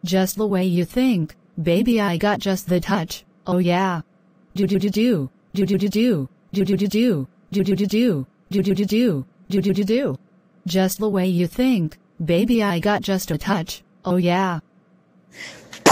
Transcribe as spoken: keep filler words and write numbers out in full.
Just the way you think, baby, I got just the touch. Oh yeah. Do do do do, do do do do, do do do do, do do do do, do do do do, do do do do. Just the way you think, baby, I got just a touch. Oh yeah.